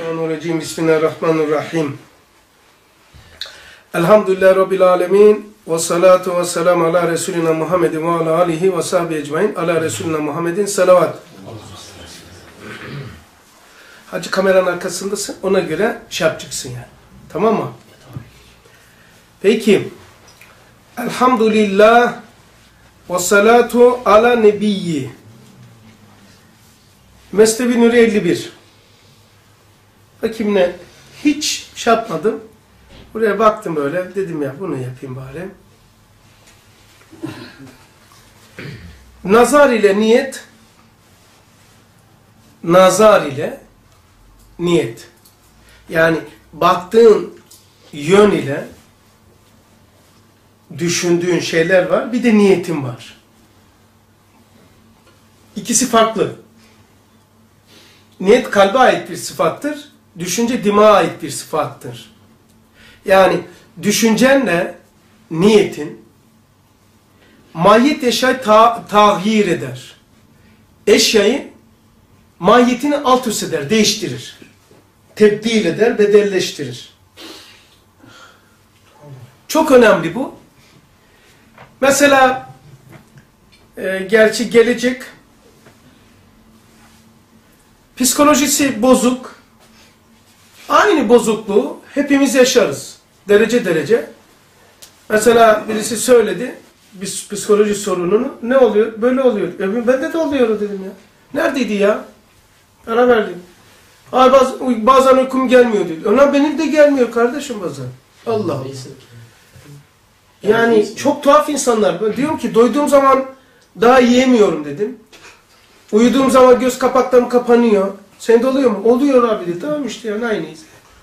Bismillahirrahmanirrahim. Bismillahirrahmanirrahim. Elhamdülillahi Rabbil alemin. Ve salatu ve selamu ala Resulina Muhammedin ve ala alihi ve sahbihi ecmain. Ala Resulina Muhammedin salavat. Hacı kameranın arkasındasın. Ona göre şey yapacaksın yani. Tamam mı? Peki. Elhamdülillah ve salatu ala nebiyyi. Mesnevi Nuri 51. Bakayım ne? Hiç şey yapmadım. Buraya baktım böyle. Dedim ya bunu yapayım bari. Nazar ile niyet. Nazar ile niyet. Yani baktığın yön ile düşündüğün şeyler var. Bir de niyetin var. İkisi farklı. Niyet kalbe ait bir sıfattır. Düşünce dimağa ait bir sıfattır. Yani düşüncenle niyetin mahiyet eşyayı tağyir eder. Eşyayı mahiyetini alt üst eder, değiştirir. Tebdil eder, bedelleştirir. Çok önemli bu. Mesela gerçi gelecek psikolojisi bozuk. Aynı bozukluğu hepimiz yaşarız. Derece derece. Mesela birisi söyledi psikoloji sorununu. Ne oluyor? Böyle oluyor. Bende de oluyor dedim ya. Neredeydi ya? Ara verdim. Bazen uykum gelmiyor dedi. Ona benim de gelmiyor kardeşim bazen. Allah Allah. Yani çok tuhaf insanlar. Ben diyorum ki doyduğum zaman daha yiyemiyorum dedim. Uyuduğum zaman göz kapaklarım kapanıyor. Sende oluyor mu? Oluyor abi dedi. Tamam işte yani aynıyız.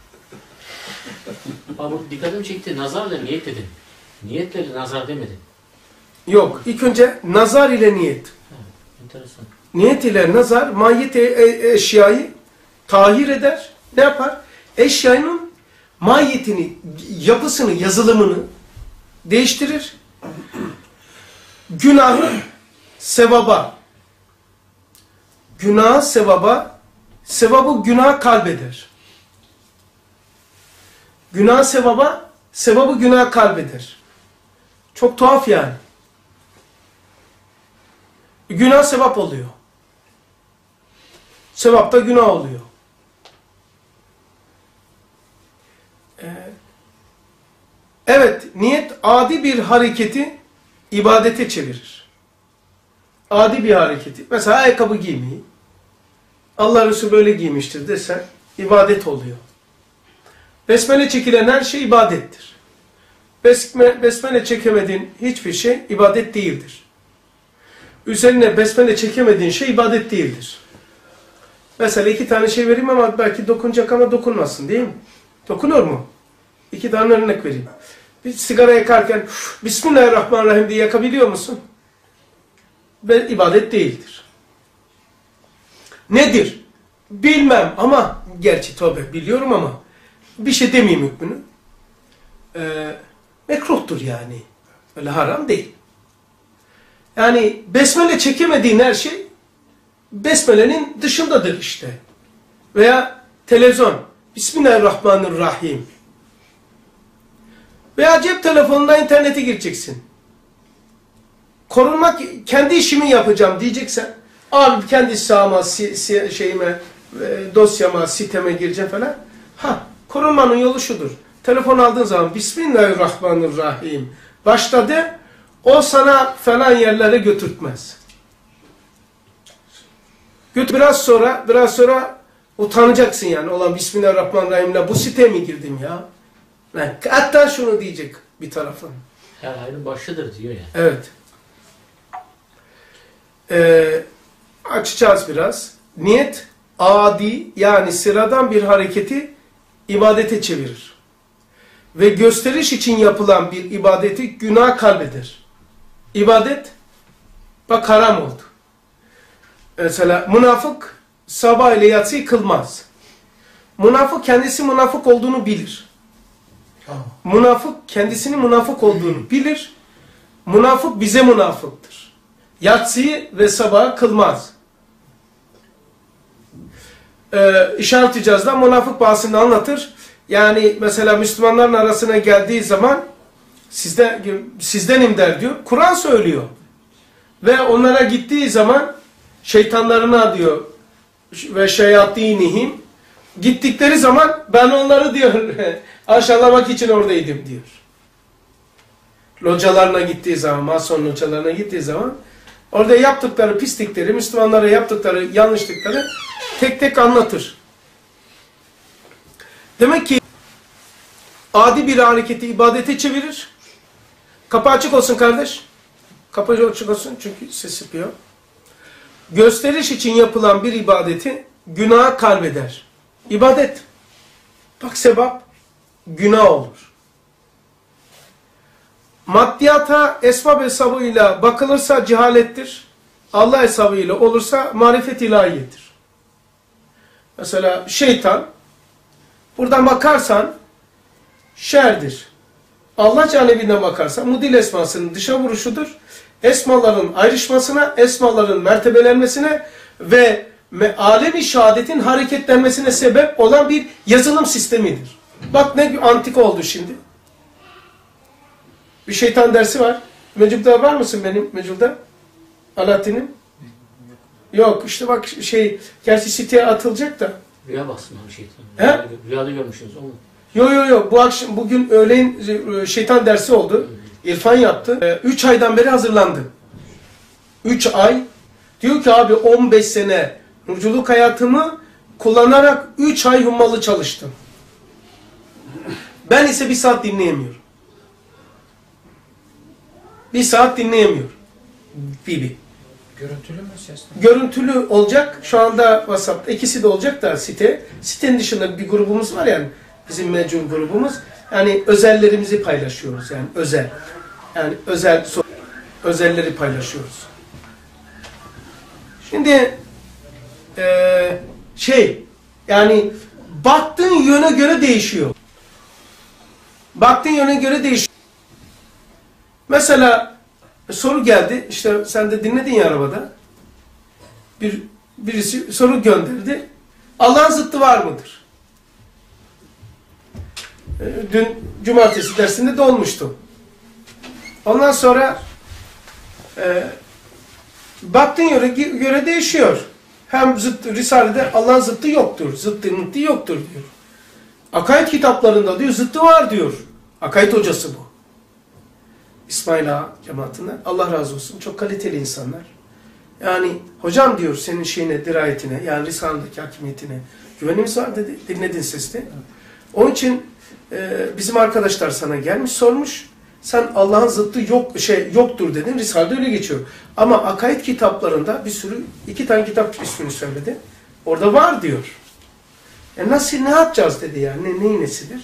Abi dikkatimi çekti. Nazarla niyet dedin. Niyetle nazar demedin. Yok. İlk önce nazar ile niyet. Ha, enteresan. Niyet ile nazar mahiyet eşyayı tahir eder. Ne yapar? Eşyanın mahiyetini, yapısını, yazılımını değiştirir. Günahı sevaba. Günahı sevaba, sevabı günaha kalbeder. Günah sevaba, sevabı günaha kalbeder. Çok tuhaf yani. Günah sevap oluyor. Sevap da günah oluyor. Evet, niyet adi bir hareketi ibadete çevirir. Adi bir hareketi. Mesela ayakkabı giymeyi. Allah Resulü böyle giymiştir desen ibadet oluyor. Besmele çekilen her şey ibadettir. Besmele çekemediğin hiçbir şey ibadet değildir. Üzerine besmele çekemediğin şey ibadet değildir. Mesela 2 tane şey vereyim ama belki dokunacak ama dokunmasın değil mi? Dokunur mu? 2 tane örnek vereyim. Bir sigara yakarken Bismillahirrahmanirrahim diye yakabiliyor musun? İbadet değildir. Nedir? Bilmem ama gerçi tabi biliyorum ama bir şey demeyeyim hükmünü. Mekruhtur yani. Öyle haram değil. Yani besmele çekemediğin her şey besmelenin dışındadır işte. Veya televizyon. Bismillahirrahmanirrahim. Veya cep telefonunda internete gireceksin. Korunmak, kendi işimi yapacağım diyeceksen, abi kendi sağıma, dosyama, siteme gireceğim falan. Korunmanın yolu şudur. Telefon aldığın zaman Bismillahirrahmanirrahim başladı, o sana falan yerlere götürtmez. Biraz sonra utanacaksın yani. Olan Bismillahirrahmanirrahim'le bu siteye mi girdim ya? Hatta şunu diyecek bir tarafın. Her hayrın başıdır diyor ya. Evet. Açacağız biraz. Niyet adi yani sıradan bir hareketi ibadete çevirir. Ve gösteriş için yapılan bir ibadeti günah kalbeder. İbadet bak haram oldu. Mesela münafık sabah ile yatsıyı kılmaz. Münafık kendisi münafık olduğunu bilir. Münafık kendisinin münafık olduğunu bilir. Münafık bize münafıktır. Yatsıyı ve sabahı kılmaz. İşaret icazdan münafık bahsini anlatır. Yani mesela Müslümanların arasına geldiği zaman sizdenim der diyor. Kur'an söylüyor. Ve onlara gittiği zaman şeytanlarına diyor ve şeyatinihim gittikleri zaman ben onları diyor aşağılamak için oradaydım diyor. Localarına gittiği zaman, mason localarına gittiği zaman orada yaptıkları pislikleri, Müslümanlara yaptıkları yanlışlıkları tek tek anlatır. Demek ki adi bir hareketi ibadete çevirir. Kapı açık olsun kardeş. Kapı açık olsun çünkü ses yapıyor. Gösteriş için yapılan bir ibadeti günaha kalbeder. İbadet. Bak sevap günah olur. Maddiyata esbab hesabıyla bakılırsa cehalettir. Allah hesabıyla olursa marifet ilahiyedir. Mesela şeytan buradan bakarsan şerdir. Allah canebinden bakarsan mudil esmasının dışa vuruşudur. Esmaların ayrışmasına, esmaların mertebelenmesine ve alem-i şehadetin hareketlenmesine sebep olan bir yazılım sistemidir. Bak ne antik oldu şimdi. Bir şeytan dersi var. Mecub'da var mısın benim Mecub'da? Alaaddin'in? Yok işte bak gerçi siteye atılacak da. Rüya baksın abi şeytan. He? Rüyada görmüşsünüz oğlum. Yok. Bu akşam bugün öğleyin şeytan dersi oldu. İrfan yaptı. 3 aydan beri hazırlandı. 3 ay. Diyor ki abi 15 sene nurculuk hayatımı kullanarak 3 ay hummalı çalıştım. Ben ise 1 saat dinleyemiyorum. 1 saat dinleyemiyorum. Bibi. Görüntülü mü sesli? Görüntülü olacak. Şu anda WhatsApp'ta ikisi de olacak da site. Sitenin dışında bir grubumuz var yani. Bizim mecbur grubumuz. Yani özellerimizi paylaşıyoruz yani özel. Yani özelleri paylaşıyoruz. Şimdi yani baktığın yöne göre değişiyor. Baktığın yöne göre değişiyor. Mesela soru geldi. İşte sen de dinledin ya arabada. Birisi soru gönderdi. Allah'ın zıttı var mıdır? Dün cumartesi dersinde de olmuştu. Ondan sonra baktığın yöne göre değişiyor. Hem Risale'de Allah'ın zıttı yoktur. Zıttı yoktur diyor. Akaid kitaplarında diyor zıttı var diyor. Akaid hocası bu. İsmail Ağa cemaatinden. Allah razı olsun. Çok kaliteli insanlar. Yani hocam diyor senin dirayetine yani Risale'deki hakimiyetine güvenimiz var dedi. Dinledin sesli. Onun için bizim arkadaşlar sana gelmiş sormuş. Sen Allah'ın zıttı yoktur dedin. Risale'de öyle geçiyor. Ama akaid kitaplarında bir sürü 2 tane kitap ismini söyledi. Orada var diyor. Nasıl ne yapacağız dedi yani. Neyin nesidir?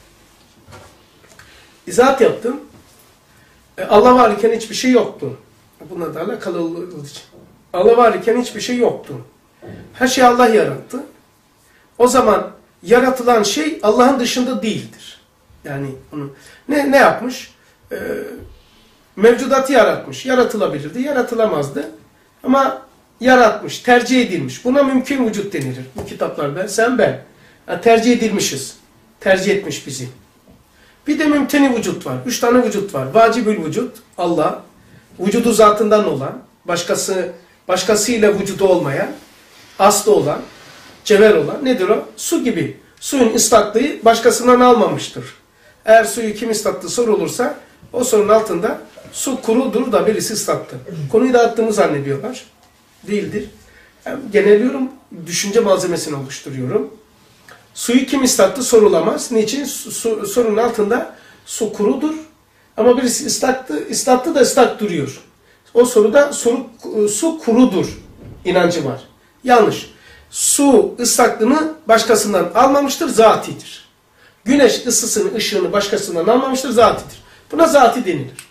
İzahat yaptım. Allah var iken hiçbir şey yoktu. Bununla da alakalı olduğu için. Allah var iken hiçbir şey yoktu. Her şeyi Allah yarattı. O zaman yaratılan şey Allah'ın dışında değildir. Yani onu ne yapmış? Mevcudatı yaratmış. Yaratılabilirdi, yaratılamazdı. Ama yaratmış, tercih edilmiş. Buna mümkün vücut denilir. Bu kitaplarda sen ben. Yani tercih edilmişiz. Tercih etmiş bizi. Bir de mümteni vücut var. 3 tane vücut var. Vacibül vücut, Allah. Vücudu zatından olan, başkasıyla vücudu olmayan, aslı olan, cevher olan. Nedir o? Su gibi. Suyun ıslaklığı başkasından almamıştır. Eğer suyu kim ıslattı sorulursa o sorunun altında su kurudur da birisi ıslattı. Konuyu dağıttığımı zannediyorlar. Değildir. Yani geneliyorum, düşünce malzemesini oluşturuyorum. Suyu kim ıslattı sorulamaz. Niçin? Sorunun altında su kurudur. Ama birisi ıslattı da ıslak duruyor. O soruda su kurudur inancı var. Yanlış. Su ıslaklığını başkasından almamıştır, zatidir. Güneş ısısını, ışığını başkasından almamıştır, zatidir. Buna zati denilir.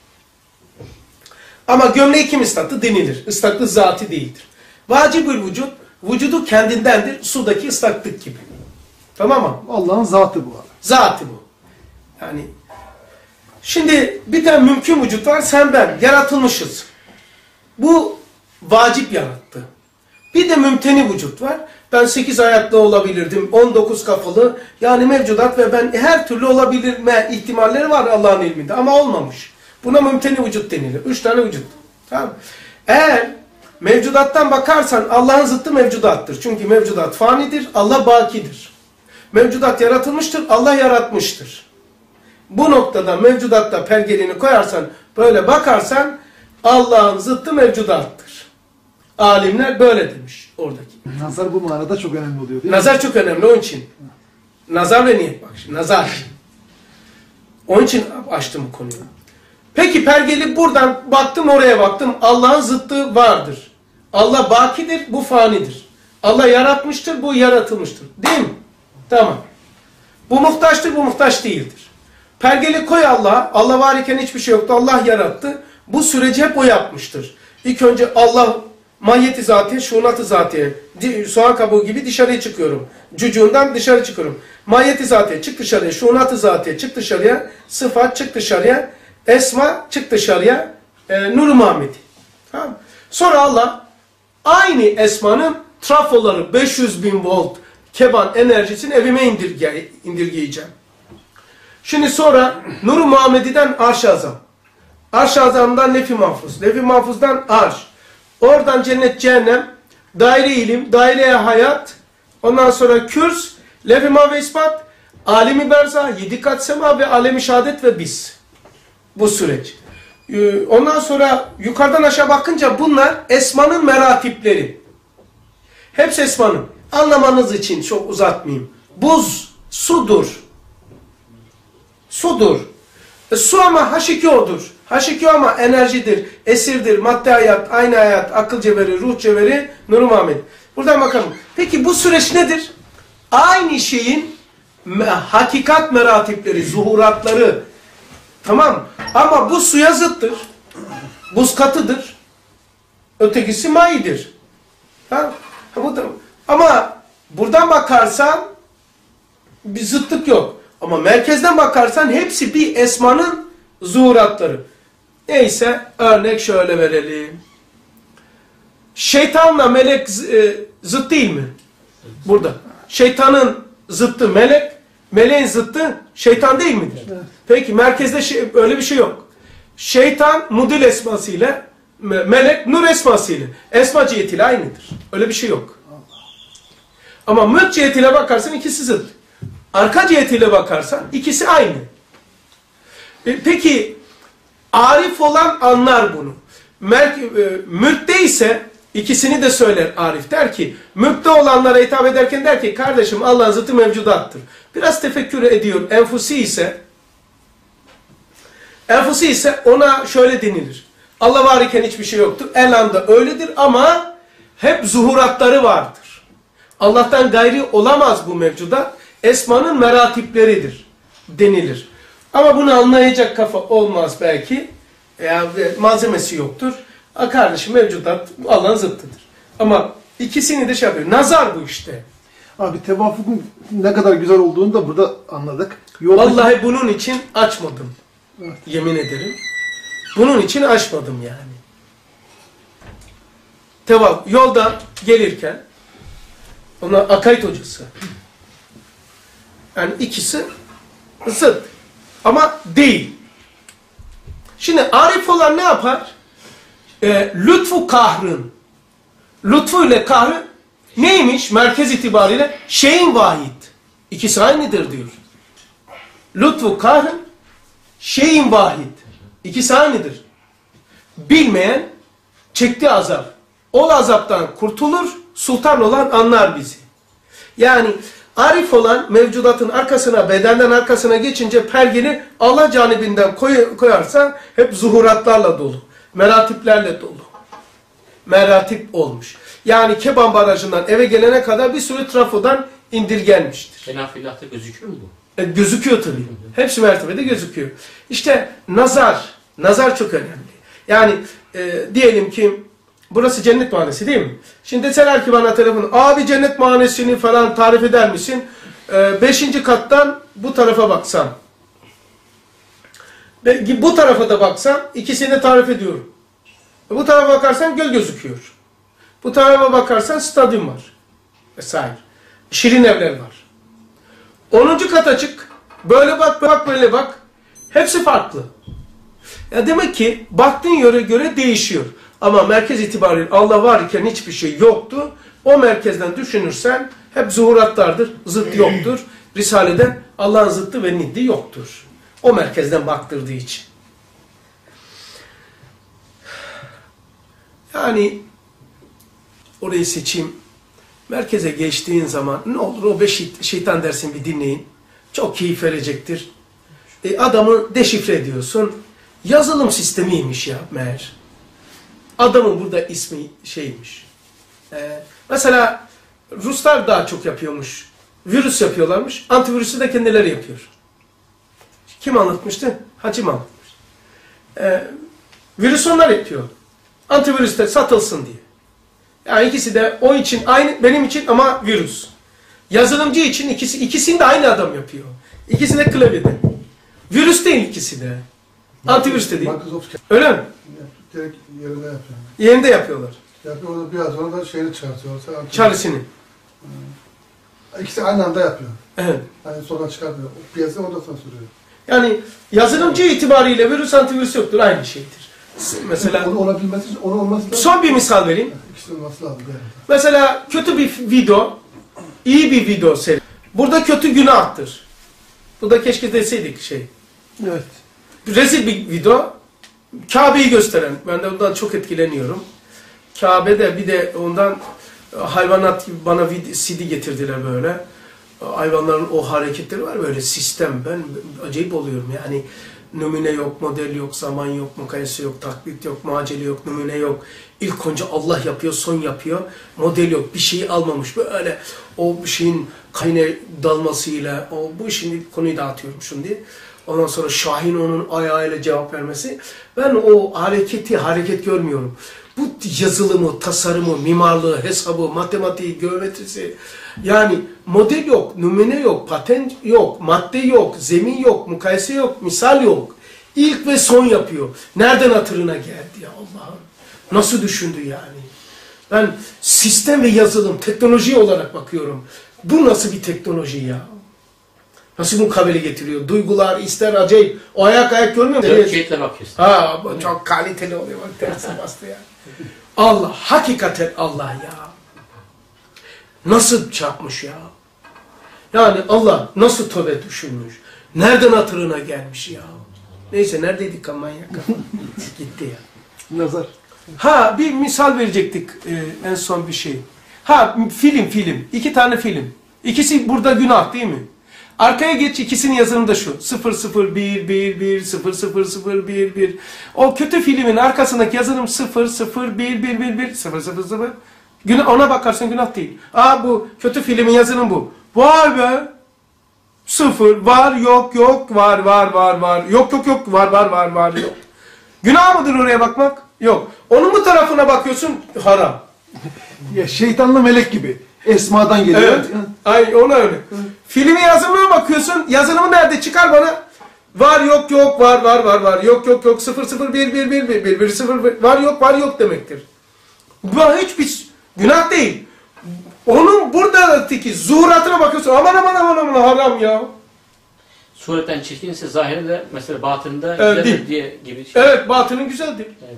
Ama gömleği kim ıslattı denilir. Islaklık zati değildir. Vacibül vücut, vücudu kendindendir, sudaki ıslaklık gibi. Tamam mı? Allah'ın zatı bu. Zatı bu. Yani şimdi bir tane mümkün vücut var, sen ben. Yaratılmışız. Bu vacip yarattı. Bir de mümteni vücut var. Ben 8 ayaklı olabilirdim, 19 kafalı. Yani mevcudat ve ben her türlü olabilme ihtimalleri var Allah'ın ilminde ama olmamış. Buna mümteni vücut denilir. 3 tane vücut. Tamam. Eğer mevcudattan bakarsan Allah'ın zıttı mevcudattır. Çünkü mevcudat fanidir, Allah bakidir. Mevcudat yaratılmıştır, Allah yaratmıştır. Bu noktada mevcudatta pergelini koyarsan, böyle bakarsan Allah'ın zıttı mevcudattır. Alimler böyle demiş oradaki. Nazar bu manada çok önemli oluyor değil mi? Nazar çok önemli onun için. Nazar ve niyet bak şimdi. Nazar. Onun için açtım bu konuyu. Peki pergeli buradan baktım oraya baktım. Allah'ın zıttı vardır. Allah bakidir, bu fanidir. Allah yaratmıştır, bu yaratılmıştır. Değil mi? Tamam. Bu muhtaçtır, bu muhtaç değildir. Pergeli koy Allah'a. Allah var iken hiçbir şey yoktu. Allah yarattı. Bu süreci hep o yapmıştır. İlk önce Allah mahiyeti zatiye, şuunatı zatiye. Soğan kabuğu gibi dışarıya çıkıyorum. Cücüğünden dışarı çıkıyorum. Mahiyeti zatiye, çık dışarıya. Şuunatı zatiye, çık dışarıya. Sıfat, çık dışarıya. Esma, çık dışarıya. Nur-u Muhammedi. Tamam. Sonra Allah aynı esmanın trafoları 500.000 volt keban enerjisini evime indirgeyeceğim. Şimdi sonra Nur-u Muhammedi'den Arş-ı Azam. Arş-ı Azam'dan Lef-i Mahfuz. Lef-i Mahfuz'dan Arş. Oradan cennet, cehennem, daire ilim, daire hayat, ondan sonra kürs, lef-i mahve ispat, alemi berza, 7 kat sema ve alemi şehadet ve biz. Bu süreç. Ondan sonra yukarıdan aşağı bakınca bunlar esmanın meratipleri. Hepsi esmanın. Anlamanız için çok uzatmayayım. Buz, sudur. Sudur. Su ama H2O'dur. H2O ama enerjidir, esirdir, madde hayat, aynı hayat, akıl cevheri, ruh cevheri, Nur-u Muhammed. Buradan bakalım. Peki bu süreç nedir? Aynı şeyin hakikat meratipleri, zuhuratları. Tamam. Ama bu suya zıttır. Buz katıdır. Ötekisi mayidir. Ha? Ama buradan bakarsan bir zıtlık yok. Ama merkezden bakarsan hepsi bir esmanın zuhuratları. Neyse örnek şöyle verelim. Şeytanla melek zıt değil mi? Burada. Şeytanın zıttı melek, meleğin zıttı şeytan değil midir? Evet. Peki merkezde öyle bir şey yok. Şeytan mudil esmasıyla, melek nur esmasıyla, esma cihetiyle aynıdır. Öyle bir şey yok. Ama mülk cihetiyle bakarsan ikisi zıt. Arka cihetiyle bakarsan ikisi aynı. Peki arif olan anlar bunu. Mülkte ise ikisini de söyler arif. Der ki mülkte olanlara hitap ederken der ki kardeşim Allah'ın zıttı mevcudattır. Biraz tefekkür ediyor. Enfusi ise ona şöyle denilir. Allah var iken hiçbir şey yoktur. Elhamda öyledir ama hep zuhuratları vardır. Allah'tan gayri olamaz bu mevcudat. Esmanın meratipleridir denilir. Ama bunu anlayacak kafa olmaz belki. Malzemesi yoktur. Kardeşim mevcudat Allah'ın zıttıdır. Ama ikisini de şey yapıyor. Nazar bu işte. Abi tevafukun ne kadar güzel olduğunu da burada anladık. Vallahi bunun için açmadım. Evet. Yemin ederim. Bunun için açmadım yani. Yolda gelirken ona akaid hocası. Yani ikisi zıt. Ama değil. Şimdi arif olan ne yapar? Lütfu kahrın. Lütfu ile kahrı neymiş? Merkez itibariyle şeyin vahid. İkisi aynıdır diyor. Lütfu kahrın şeyin vahid. İkisi aynıdır. Bilmeyen çektiği azap. O azaptan kurtulur, sultan olan anlar bizi. Yani arif olan mevcudatın arkasına, bedenden arkasına geçince pergeni Allah canibinden koyarsa hep zuhuratlarla dolu. Meratiplerle dolu. Meratip olmuş. Yani Keban Barajı'ndan eve gelene kadar bir sürü trafodan indirgenmiştir. Senafillah'ta gözüküyor mu bu? Gözüküyor tabii. Hepsi mertebede gözüküyor. İşte nazar. Nazar çok önemli. Yani diyelim ki burası cennet mahallesi değil mi? Şimdi deseler ki bana telefon, abi cennet mahallesini falan tarif eder misin? 5. kattan bu tarafa baksam. Bu tarafa da baksam ikisini de tarif ediyorum. Bu tarafa bakarsan göl gözüküyor. Bu tarafa bakarsan stadyum var. Vesaire. Şirin evler var. 10. kata çık. Böyle bak, böyle bak. Hepsi farklı. Ya demek ki baktığın yere göre değişiyor. Ama merkez itibariyle Allah var iken hiçbir şey yoktu. O merkezden düşünürsen hep zuhuratlardır, zıt yoktur. Risale'de Allah'ın zıttı ve niddi yoktur. O merkezden baktırdığı için. Yani orayı seçeyim. Merkeze geçtiğin zaman ne olur o 5 şeytan dersini bir dinleyin. Çok keyif verecektir. Adamı deşifre ediyorsun. Yazılım sistemiymiş ya meğer. Adamın burada ismi şeymiş. Mesela Ruslar daha çok yapıyormuş. Virüs yapıyorlarmış. Antivirüsü de kendileri yapıyor. Kim anlatmıştı? Hacım anlatmış. Virüs onlar yapıyor. Antivirüs de satılsın diye. Yani ikisi de o için aynı benim için ama virüs. Yazılımcı için ikisini de aynı adam yapıyor. İkisi de klavyede. Virüs değil ikisi de. Antivirüs de değil. Öyle mi? Direkt yerinde yapıyor. Yerinde yapıyorlar. Yapıyor, orada biraz sonra da şeyini çıkartıyor. Çağrısını. İkisi aynı anda yapıyor. Evet. Yani sonra çıkartıyor. O piyasa orada sürüyor. Yani yazılımcı itibariyle virüs antivirüs yoktur. Aynı şeydir. Mesela Onu olabilmesi için onu olması lazım. son bir misal vereyim. İkisi olması lazım. Yani. Mesela kötü bir video, iyi bir video seri. Burada kötü günahtır. Bu da keşke deseydik şey. Evet. Rezil bir video. Kabe'yi gösteren. Ben de ondan çok etkileniyorum. Kabe'de bir de ondan hayvanat gibi bana CD getirdiler böyle. Hayvanların o hareketleri var böyle sistem. Ben acayip oluyorum yani. Numune yok, model yok, zaman yok, mukayese yok, taklit yok, muaceli yok, numune yok. İlk önce Allah yapıyor, son yapıyor. Model yok, bir şeyi almamış. Böyle o şeyin kaynağı dalmasıyla, bu işin konuyu dağıtıyormuşum diye. Ondan sonra Şahin onun ayağıyla cevap vermesi. Ben o hareket görmüyorum. Bu yazılımı, tasarımı, mimarlığı, hesabı, matematiği, geometrisi, yani model yok, numune yok, patent yok, madde yok, zemin yok, mukayese yok, misal yok. İlk ve son yapıyor. Nereden hatırına geldi ya Allah'ım? Nasıl düşündü yani? Ben sistem ve yazılım, teknoloji olarak bakıyorum. Bu nasıl bir teknoloji ya? Nasıl mukabele getiriyor? Duygular, ister acayip. O ayak görmüyor musun? Keyifle bakıyorsun. Ha, çok kaliteli oluyor. Bak tersi bastı ya. Allah, hakikaten Allah ya. Nasıl çarpmış ya? Yani Allah nasıl tövbe düşünmüş? Nereden hatırına gelmiş ya? Neyse neredeydik manyak? Gitti ya. Nazar. Ha bir misal verecektik en son bir şey. Ha film. 2 tane film. İkisi burada günah değil mi? Arkaya geç ikisinin yazımı da şu. 0011 0001. O kötü filmin arkasındaki yazılım 00111 000. Günah, ona bakarsın günah değil. Bu kötü filmin yazılımı bu. Vay be. 0 var yok var yok var yok. Günah mıdır oraya bakmak? Yok. Onun bu tarafına bakıyorsun haram. Ya şeytanlı melek gibi. Esma'dan geliyor. Evet. Ay ona öyle. Filmi yazılımına bakıyorsun. Yazılımı nerede? Çıkar bana. Var yok var. Yok 001 0 var yok demektir. Bu hiçbir günah değil. Onun buradaki zuhuratına bakıyorsun. Aman haram ya. Sureten çirkinse zahirinde mesela batınında Evet, güzeldir diye gibi şey. Evet, batının güzeldir. Evet.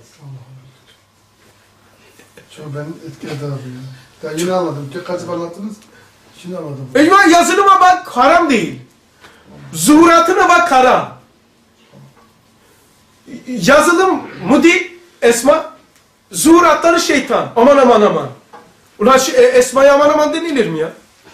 Çok beni etkiledi abi ya. Daha yeni anladım. Kaç sefer anlattınız? Şimdi anladım. Yazılıma bak haram değil. Zuhuratına bak haram. Yazılım mudi esma, zuhuratları şeytan. Aman. Ulan esmaya aman denilir mi ya?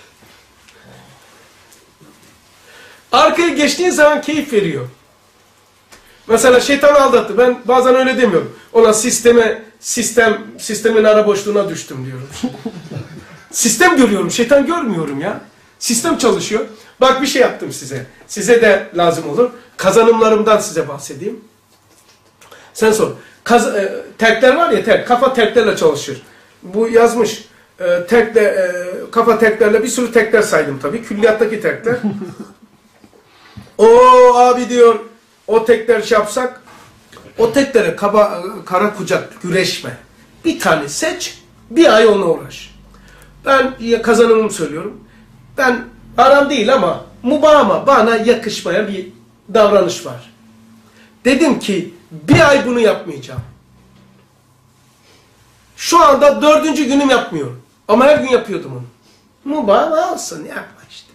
Arkaya geçtiğin zaman keyif veriyor. Mesela şeytan aldattı. Ben bazen öyle demiyorum. Ona sistemin ara boşluğuna düştüm diyorum. Sistem görüyorum. Şeytan görmüyorum ya. Sistem çalışıyor. Bak bir şey yaptım size. Size de lazım olur. Kazanımlarımdan size bahsedeyim. Sen sor. Terkler var ya terk. Kafa terklerle çalışır. Bu yazmış. Kafa terklerle bir sürü terkler saydım tabii. Külliyattaki terkler. Abi diyor. O tekler yapsak. O teklere kara kucak güreşme. Bir tane seç. Bir ay onunla uğraş. Ben kazanımımı söylüyorum. Ben haram değil ama mubahama bana yakışmayan bir davranış var. Dedim ki bir ay bunu yapmayacağım. Şu anda 4. günüm yapmıyorum. Ama her gün yapıyordum onu. Mubah olsun yapma işte.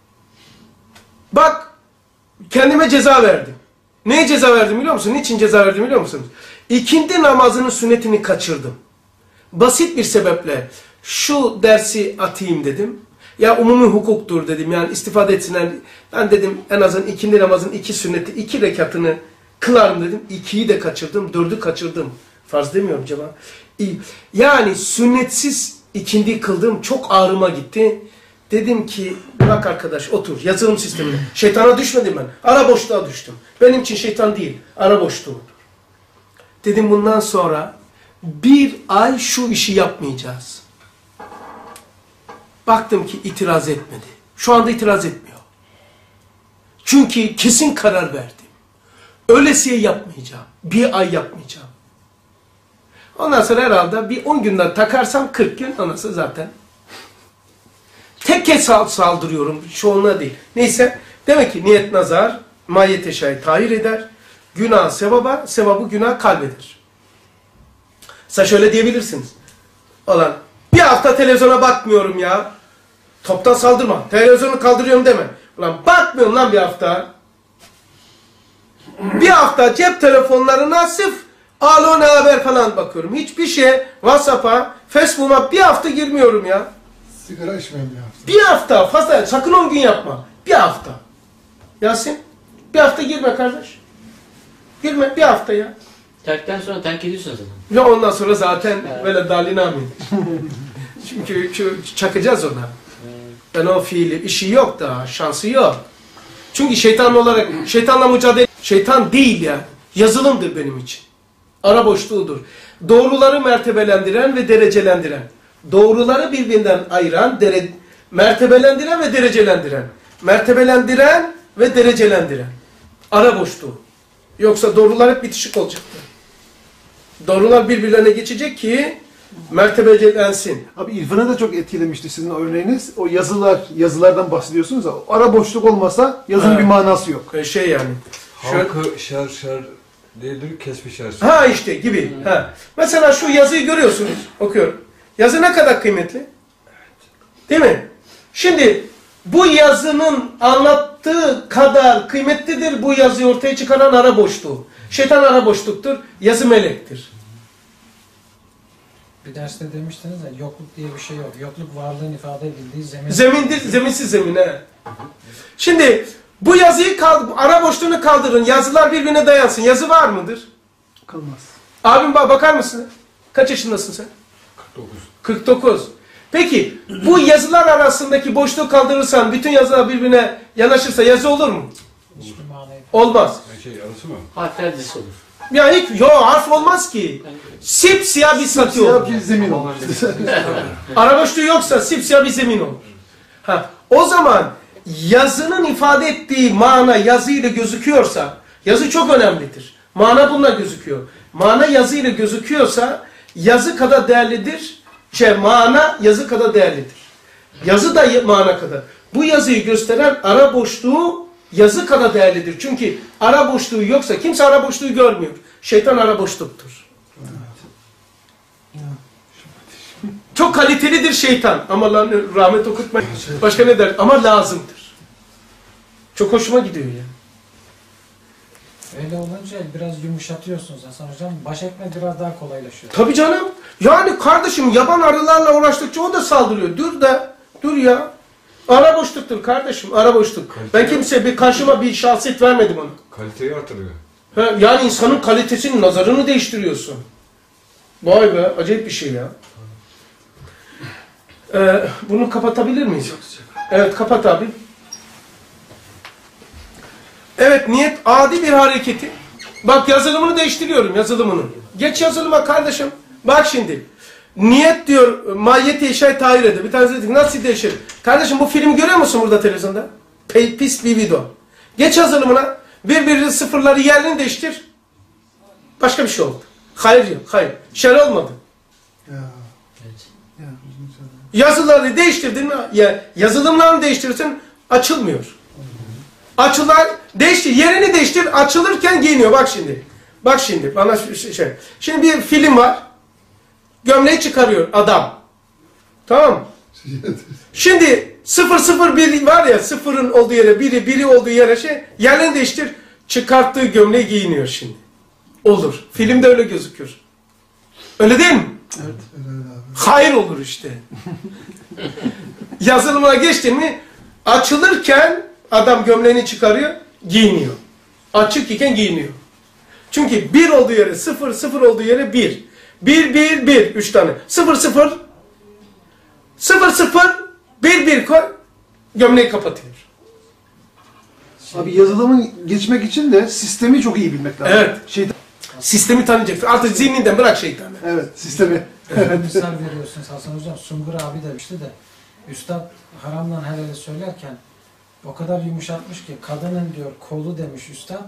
Bak kendime ceza verdim. Neye ceza verdim biliyor musun? Niçin ceza verdim biliyor musunuz? İkindi namazının sünnetini kaçırdım. Basit bir sebeple şu dersi atayım dedim. Ya umumi hukuktur dedim. Yani istifade etsinler. Ben dedim en azından ikindi namazın 2 sünneti 2 rekatını kılarım dedim. 2'yi de kaçırdım. 4'ü kaçırdım. Farz demiyorum cevap. Yani sünnetsiz ikindi kıldım. Çok ağrıma gitti. Dedim ki bak arkadaş otur yazılım sistemine. Şeytana düşmedim ben. Ara boşluğa düştüm. Benim için şeytan değil. Ara boşluğudur. Dedim bundan sonra bir ay şu işi yapmayacağız. Baktım ki itiraz etmedi. Şu anda itiraz etmiyor. Çünkü kesin karar verdim. Öylesiye yapmayacağım. Bir ay yapmayacağım. Ondan sonra herhalde bir 10 günden takarsam 40 gün ondan sonra zaten tek kez saldırıyorum. Çoğunluğa değil. Neyse demek ki niyet nazar mahiyet-i şayet tahir eder. Günah sevaba, sevabı günah kalbeder. Sen şöyle diyebilirsiniz. Ulan bir hafta televizyona bakmıyorum ya. Toptan saldırma. Televizyonu kaldırıyorum deme. Ulan bakmıyorum lan bir hafta. Bir hafta cep telefonlarına sırf alo ne haber falan bakıyorum. Hiçbir şeye WhatsApp'a, Facebook'a bir hafta girmiyorum ya. Sigara içmeyin bir hafta. Bir hafta fazla. Sakın 10 gün yapma. Bir hafta. Yasin bir hafta girme kardeş. Girme bir hafta ya. Terkten sonra terk ediyorsun zaten. Ya ondan sonra zaten böyle dalin amin. Çünkü çakacağız ona. Ben o fiili işi yok da şansı yok. Çünkü şeytan olarak şeytanla mücadele şeytan değil ya. Yazılımdır benim için. Ara boşluğudur. Doğruları mertebelendiren ve derecelendiren. Doğruları birbirinden ayıran, mertebelendiren ve derecelendiren. Mertebelendiren ve derecelendiren. Ara boşluğu. Yoksa doğrular hep bitişik olacaktır. Doğrular birbirlerine geçecek ki mertebelensin. Abi irfanı da çok etkilemişti sizin örneğiniz. O yazılardan bahsediyorsunuz ya. Ara boşluk olmasa yazının bir manası yok. Şey yani. Halkı şer değildir, kesbi şer. Ha işte gibi. Ha. Mesela şu yazıyı görüyorsunuz. Okuyorum. Yazı ne kadar kıymetli? Değil mi? Şimdi bu yazının anlattığı kadar kıymetlidir bu yazıyı ortaya çıkaran ara boşluğu. Şeytan ara boşluktur. Yazı melektir. Bir derste demiştiniz ya yokluk diye bir şey yok. Yokluk varlığın ifade edildiği zemin. Zemindir, zeminsiz zemin. He. Şimdi bu yazıyı ara boşluğunu kaldırın. Yazılar birbirine dayansın. Yazı var mıdır? Kalmaz. Abim bakar mısın? Kaç yaşındasın sen? 49. Peki bu yazılar arasındaki boşluğu kaldırırsan bütün yazılar birbirine yanaşırsa yazı olur mu? Hiçbir manayı. Olmaz. Arası mı? Harfler dizisi olur. Ya hiç harf olmaz ki. Sipsiyah bir satı olur. Siyah bir zemin olur. Ara boşluğu yoksa sipsiyah bir zemin olur. Ha, o zaman yazının ifade ettiği mana yazıyla gözüküyorsa, yazı çok önemlidir. Mana bununla gözüküyor. Mana yazıyla gözüküyorsa yazı kadar değerlidir. Mana yazı kadar değerlidir. Yazı da mana kadar. Bu yazıyı gösteren ara boşluğu yazı kadar değerlidir. Çünkü ara boşluğu yoksa kimse ara boşluğu görmüyor. Şeytan ara boşluktur. Çok kalitelidir şeytan. Ama rahmet okutmayın. Başka ne der? Ama lazımdır. Çok hoşuma gidiyor ya. Öyle olunca biraz yumuşatıyorsunuz Hasan Hocam. Baş etmek biraz daha kolaylaşıyor. Tabii canım. Yani kardeşim yaban arılarla uğraştıkça o da saldırıyor. Dur ya. Ara boşluktur kardeşim. Ara boşluk. Ben kimseye karşıma bir şahsiyet vermedim ona. Kaliteyi artırıyor. Yani insanın kalitesinin nazarını değiştiriyorsun. Vay be. Acayip bir şey ya. Bunu kapatabilir miyiz? Evet kapat abi. Evet niyet adi bir hareketi. Bak yazılımını değiştiriyorum yazılımını. Geç yazılıma kardeşim. Bak şimdi. Niyet diyor mahiyeti eşyayı tahir eder. Bir tanesi dedik nasıl değişir? Kardeşim bu filmi görüyor musun burada televizyonda? Pis bir video. Geç yazılımına. Birbirinin sıfırları yerini değiştir. Başka bir şey oldu. Hayır yok. Hayır. Şer olmadı. Ya. Evet. Yazıları değiştirdin mi, ya yazılımlarını değiştirirsen açılmıyor. Açılar, değiştir, yerini değiştir, açılırken giyiniyor. Bak şimdi. Bak şimdi, bana şey. Şimdi bir film var. Gömleği çıkarıyor adam. Tamam mı? Şimdi 001 var ya, sıfırın olduğu yere, biri olduğu yere yerini değiştir, çıkarttığı gömleği giyiniyor şimdi. Olur. Filmde öyle gözüküyor. Öyle değil mi? Evet. Öyle abi. Hayır olur işte. Yazılımına geçtin mi, açılırken adam gömleğini çıkarıyor, giyiniyor. Açık iken giyiniyor. Çünkü 1 olduğu yere 0 olduğu yere 1. 1 3 tane. 0 1 koy, gömleği kapatıyor. Abi yazılımın geçmek için de sistemi çok iyi bilmek lazım. Evet. Sistemi tanıyacaksın. Artık zihninden bırak şeytanı. Evet, sistemi. Misal veriyorsunuz Hasan Hocam. Sungur abi demişti de Üstad haramdan helali söylerken o kadar yumuşatmış ki kadının diyor kolu demiş Üstad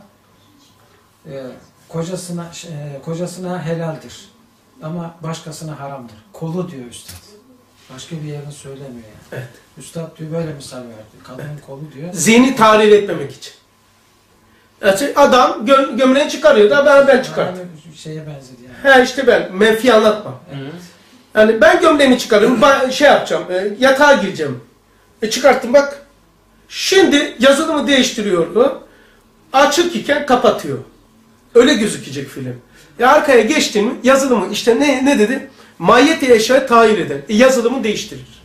kocasına helaldir ama başkasına haramdır. Kolu diyor Üstad. Başka bir yerini söylemiyor yani. Evet. Üstad diyor böyle misal verdi. Kadının kolu diyor. Zihni tahrip etmemek için. Yani adam gömleğini çıkarıyor da ben çıkarttım. Aynı şeye benzedi yani. He işte ben menfi anlatmam. Evet. Yani ben gömleğimi çıkarıyorum, şey yapacağım, yatağa gireceğim. Çıkarttım bak. Şimdi yazılımı değiştiriyorum. Açık iken kapatıyor. Öyle gözükecek film. Ya arkaya geçtin mi yazılımı işte ne dedi? Mahiyet-i eşyayı tahir eder. Yazılımı değiştirir.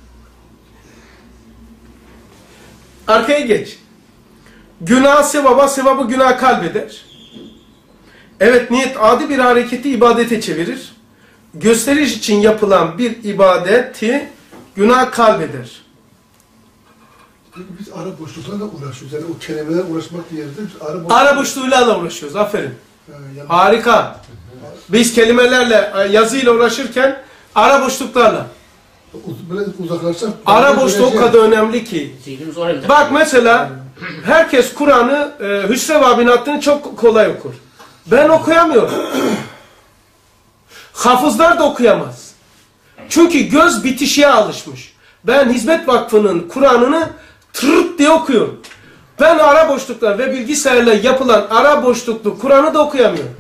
Arkaya geç. Günah sevaba, sevabı günah kalbeder. Evet, niyet adi bir hareketi ibadete çevirir. Gösteriş için yapılan bir ibadeti günah kalbeder. Biz ara boşluklarla uğraşıyoruz. Yani o kelimelerle uğraşmak yerine biz Ara boşluğuyla da uğraşıyoruz. Aferin. Yani Harika. Biz kelimelerle, yazıyla uğraşırken ara boşluklarla. böyle uzaklaşsak... Ara boşluk o kadar önemli ki. Zihnimiz oraya mı? Bak mesela herkes Kur'an'ı Hüsrev abinin attığını çok kolay okur. Ben okuyamıyorum. Hafızlar da okuyamaz. Çünkü göz bitişiğe alışmış. Ben Hizmet Vakfı'nın Kur'an'ını tırırt diye okuyorum. Ben ara boşluklar ve bilgisayarla yapılan ara boşluklu Kur'an'ı da okuyamıyorum.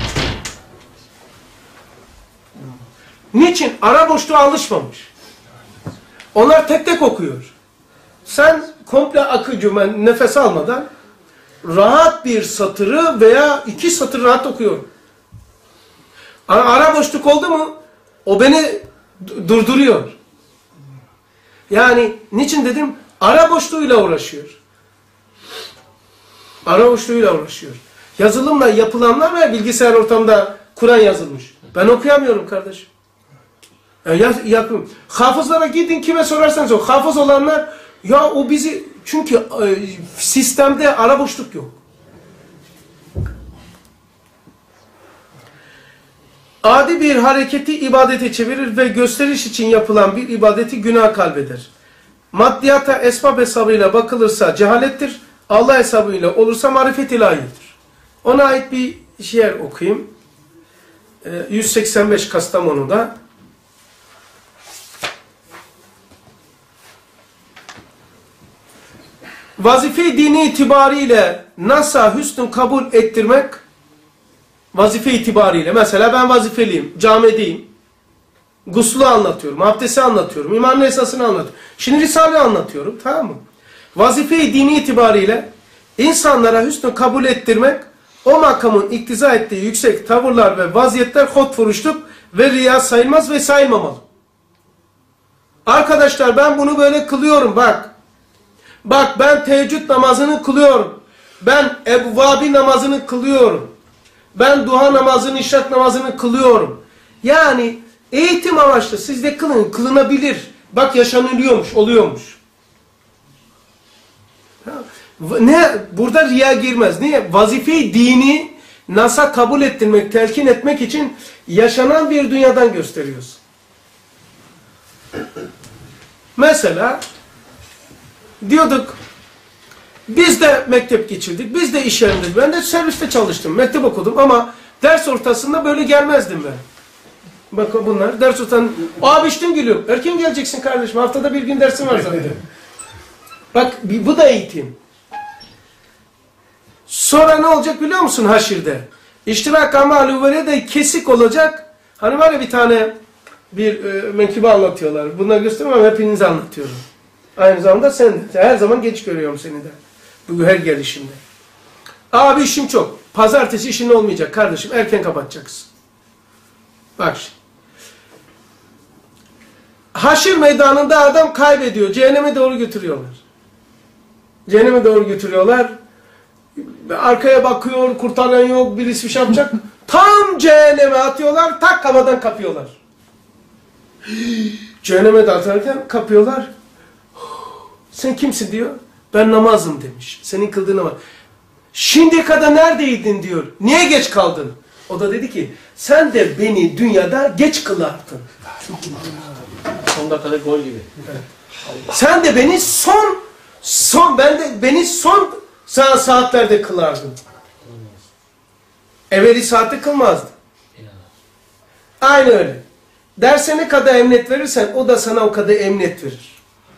Niçin? Ara boşluğa alışmamış. Onlar tek tek okuyor. Sen komple akıcı, nefes almadan rahat bir satırı veya 2 satır rahat okuyorum. Ara boşluk oldu mu o beni durduruyor. Yani niçin dedim? Ara boşluğuyla uğraşıyor. Ara boşluğuyla uğraşıyor. Yazılımla yapılanlar ve bilgisayar ortamda Kur'an yazılmış. Ben okuyamıyorum kardeşim. Hafızlara gidin kime sorarsanız o. Hafız olanlar ya o bizi çünkü sistemde ara boşluk yok. Adi bir hareketi ibadete çevirir ve gösteriş için yapılan bir ibadeti günah kalbeder. Maddiyata esbab hesabıyla bakılırsa cehalettir. Allah hesabıyla olursa marifet ilahidir. Ona ait bir şiir okuyayım. 185 Kastamonu'da. Vazife-i dini itibariyle nas'a hüsnün kabul ettirmek, vazife itibariyle, mesela ben vazifeliyim, camideyim, guslu anlatıyorum, abdesti anlatıyorum, imanın esasını anlatıyorum. Şimdi Risale anlatıyorum, tamam mı? Vazife-i dini itibariyle insanlara hüsnü kabul ettirmek, o makamın iktiza ettiği yüksek tavırlar ve vaziyetler hotfuruşluk ve riya sayılmaz ve sayılmamalı. Arkadaşlar ben bunu böyle kılıyorum bak. Bak ben teheccüd namazını kılıyorum. Ben evvabi namazını kılıyorum. Ben duha namazını, işrak namazını kılıyorum. Yani eğitim amaçlı siz de kılın, kılınabilir. Bak yaşanılıyormuş, oluyormuş. Ne? Burada riya girmez. Niye? Vazife-i dini nas'a kabul ettirmek, telkin etmek için yaşanan bir dünyadan gösteriyoruz. Mesela diyorduk, biz de mektep geçirdik, biz de iş yerinde, ben de serviste çalıştım, mektep okudum ama ders ortasında böyle gelmezdim ben. Bak bunlar ders tutan. Abi içtim gülüyor. Erken geleceksin kardeşim. Haftada bir gün dersin var zaten. Bak bu da eğitim. Sonra ne olacak biliyor musun haşirde? İştirak amal-i böyle de kesik olacak. Hani var ya bir tane bir menkıbe anlatıyorlar. Bunları göstermem ama hepinize anlatıyorum. Aynı zamanda sen de. Her zaman geç görüyorum seni de. Bu her gelişimde. Abi işim çok. Pazartesi işin olmayacak kardeşim. Erken kapatacaksın. Bak şimdi. Haşir meydanında adam kaybediyor. Cehenneme doğru götürüyorlar. Cehenneme doğru götürüyorlar. Arkaya bakıyor, kurtaran yok, birisi bir şey yapacak. Tam cehenneme atıyorlar, tak havadan kapıyorlar. Cehenneme de atarken kapıyorlar. Sen kimsin diyor. Ben namazım demiş. Senin kıldığın namaz. Şimdiye kadar neredeydin diyor. Niye geç kaldın? O da dedi ki sen de beni dünyada geç kılardın. Son dakikada gol gibi. Sen de beni beni son saatlerde kılardın. Evveli saatte kılmazdın. Aynı öyle. Derse ne kadar emniyet verirsen o da sana o kadar emniyet verir.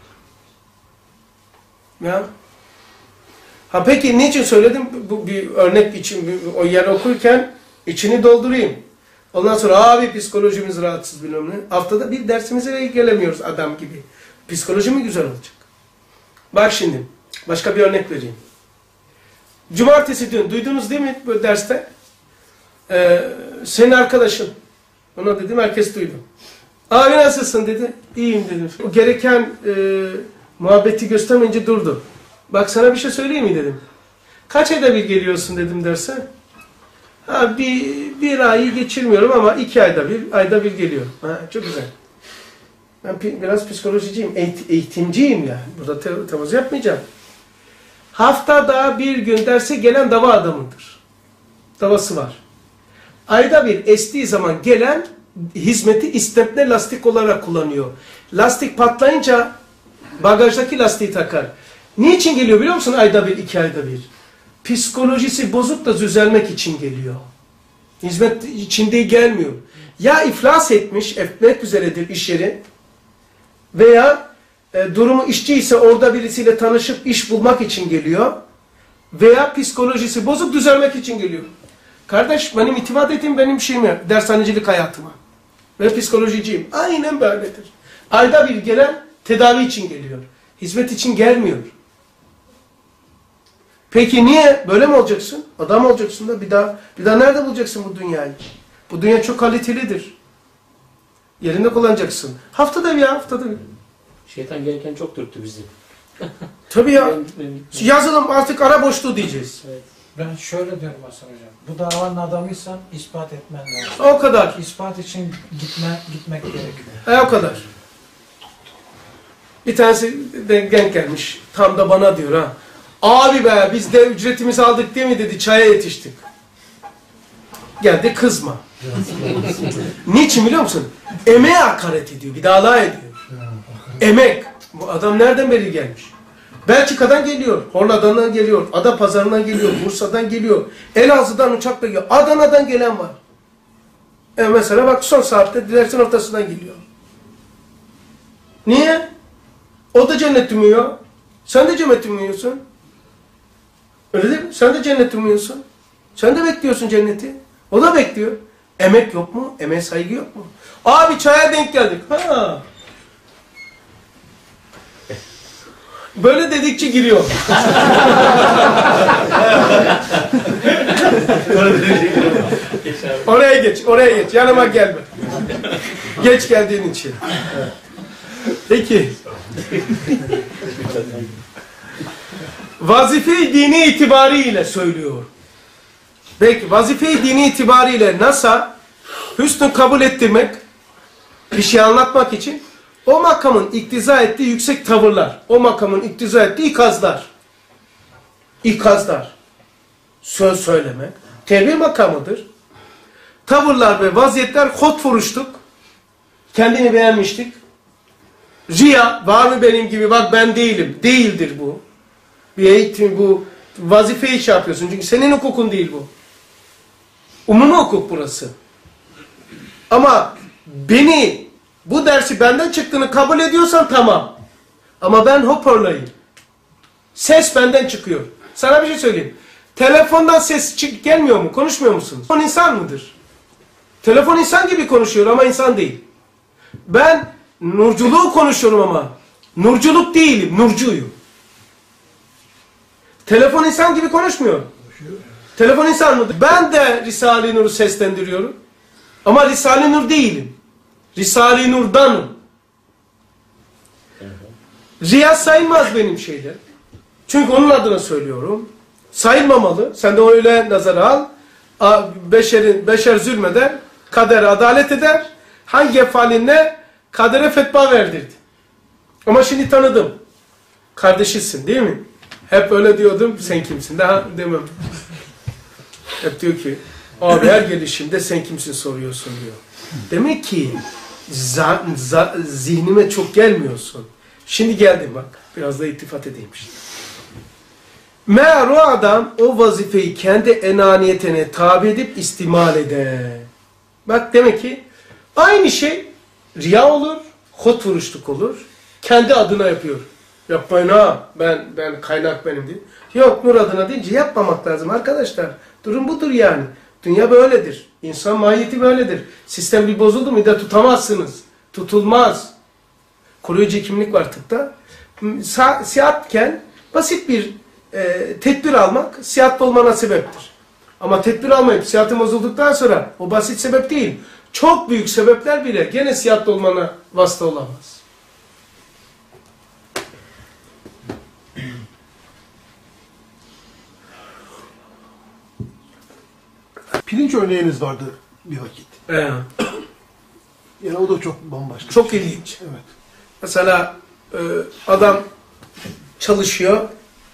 Ya. Ha peki niçin söyledim? Bu bir örnek için o yer okurken içini doldurayım. Ondan sonra abi psikolojimiz rahatsız bilmem ne. Haftada bir dersimize gelemiyoruz adam gibi. Psikoloji mi güzel olacak? Bak şimdi başka bir örnek vereyim. Cumartesi dün duydunuz değil mi bu derste? Senin arkadaşın. Ona dedim herkes duydu. Abi nasılsın dedi. İyiyim dedim. O gereken muhabbeti göstermeyince durdu. Bak sana bir şey söyleyeyim mi dedim. Kaç ayda bir geliyorsun dedim derse. Ha, bir ayı geçirmiyorum ama 2 ayda bir geliyorum. Ha, çok güzel. Ben biraz psikolojiciyim, eğitimciyim yani. Burada tevazu yapmayacağım. Haftada bir gün derse gelen dava adamıdır. Davası var. Ayda bir estiği zaman gelen hizmeti istepne lastik olarak kullanıyor. Lastik patlayınca bagajdaki lastiği takar. Niçin geliyor biliyor musun ayda bir, 2 ayda bir? Psikolojisi bozuk da düzelmek için geliyor. Hizmet içinde gelmiyor. Ya iflas etmek üzeredir iş yeri veya durumu işçi ise orada birisiyle tanışıp iş bulmak için geliyor veya psikolojisi bozuk düzelmek için geliyor. Kardeş benim itimat ettiğim benim şeyim ya, dershanecilik hayatıma. Ben psikolojiciyim. Aynen böyledir. Ayda bir gelen tedavi için geliyor. Hizmet için gelmiyor. Peki niye? Böyle mi olacaksın? Adam olacaksın da bir daha nerede bulacaksın bu dünyayı? Bu dünya çok kalitelidir. Yerinde kullanacaksın. Haftada bir. Şeytan gelirken çok dürttü bizi. Tabii ya. Yazılım artık ara boşluğu diyeceğiz. Evet. Ben şöyle diyorum Hasan Hocam. Bu davanın adamıysan ispat etmen lazım. O kadar. İspat için gitmek gerekiyor. O kadar. Bir tanesi de denk gelmiş. Tam da bana diyor ha. Abi be biz de ücretimizi aldık değil mi dedi. Çaya yetiştik. Geldi kızma. Niçin biliyor musun? Emeğe hakaret ediyor. Bir daha ediyor. Emek. Bu adam nereden beri gelmiş? Belçika'dan geliyor. Hollanda'dan geliyor. Adapazarı'ndan geliyor. Bursa'dan geliyor. Elazığ'dan uçakla geliyor. Adana'dan gelen var. Mesela bak son saatte dersin ortasından geliyor. Niye? O da cennet umuyor. Sen de cennet umuyorsun. Öyle değil mi? Sen de cennet umuyorsun. Sen de bekliyorsun cenneti. O da bekliyor. Emek yok mu? Emeğe saygı yok mu? Abi çaya denk geldik. Ha. Böyle dedikçe giriyor. Oraya geç. Yanıma gelme. Geç geldiğin için. Peki. Vazife-i dini itibariyle söylüyor. Peki vazife-i dini itibariyle NASA hüsnü kabul ettirmek, bir şey anlatmak için o makamın iktiza ettiği yüksek tavırlar, o makamın iktiza ettiği ikazlar, söz söylemek, tebliğ makamıdır. Tavırlar ve vaziyetler hotfuruştuk, kendini beğenmiştik. Riya, var mı benim gibi, bak ben değilim, değildir bu. Bir eğitim, bu vazifeyi şey yapıyorsun çünkü senin hukukun değil bu. Umumi hukuk burası. Ama bu dersi benden çıktığını kabul ediyorsan tamam. Ama ben hoparlörüm. Ses benden çıkıyor. Sana bir şey söyleyeyim. Telefondan ses gelmiyor mu? Konuşmuyor musunuz? Telefon insan mıdır? Telefon insan gibi konuşuyor ama insan değil. Ben nurculuğu konuşuyorum ama nurculuk değilim, nurcuyum. Telefon insan gibi konuşmuyor. Telefon insan mıdır? Ben de Risale-i Nur'u seslendiriyorum. Ama Risale-i Nur değilim. Risale-i Nur'danım. Riya sayılmaz benim şeyde. Çünkü onun adına söylüyorum. Sayılmamalı. Sen de öyle nazara al. Beşer zulmeder, kader adalet eder. Hangi efalinle kadere fetva verdirdi. Ama şimdi tanıdım. Kardeşisin değil mi? Hep öyle diyordum. Sen kimsin? Daha demem. Hep diyor ki abi her gelişimde sen kimsin soruyorsun diyor. Demek ki zihnime çok gelmiyorsun. Şimdi geldim bak. Biraz da iltifat edeyim işte. Meğer o adam o vazifeyi kendi enaniyetine tabi edip istimal eder. Bak demek ki aynı şey riya olur, hot vuruşluk olur. Kendi adına yapıyor. Yapmayın ha, ben kaynak benim değil. Yok, nur adına deyince yapmamak lazım arkadaşlar. Durum budur yani. Dünya böyledir. İnsan mahiyeti böyledir. Sistem bir bozuldu mu da tutamazsınız. Tutulmaz. Koruyucu kimlik var tıpta. Sihatken basit bir tedbir almak sihatli olmana sebeptir. Ama tedbir almayıp sihatın bozulduktan sonra o basit sebep değil. Çok büyük sebepler bile gene sihatli olmana vasıta olamaz. Pirinç örneğiniz vardı bir vakit. Evet. Yani o da çok bambaşka. Çok ilginç. Evet. Mesela adam çalışıyor.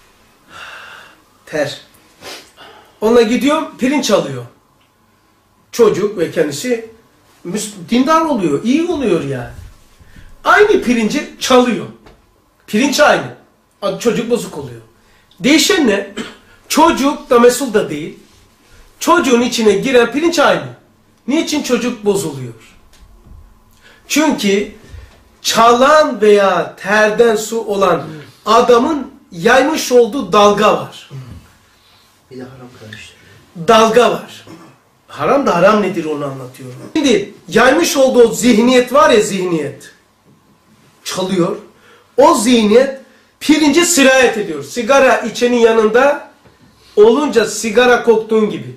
Ter. Onunla gidiyor, pirinç alıyor. Çocuk ve kendisi dindar oluyor, iyi oluyor yani. Aynı pirinci çalıyor. Pirinç aynı. Çocuk bozuk oluyor. Değişen ne? Çocuk da mesul da değil. Çocuğun içine giren pirinç aynı. Niçin çocuk bozuluyor? Çünkü çalan veya terden su olan adamın yaymış olduğu dalga var. Bir de haram karıştırıyor. Dalga var. Haram da haram nedir onu anlatıyorum. Şimdi yaymış olduğu zihniyet var ya, zihniyet. Çalıyor. O zihniyet pirince sirayet ediyor. Sigara içenin yanında olunca sigara koktuğun gibi.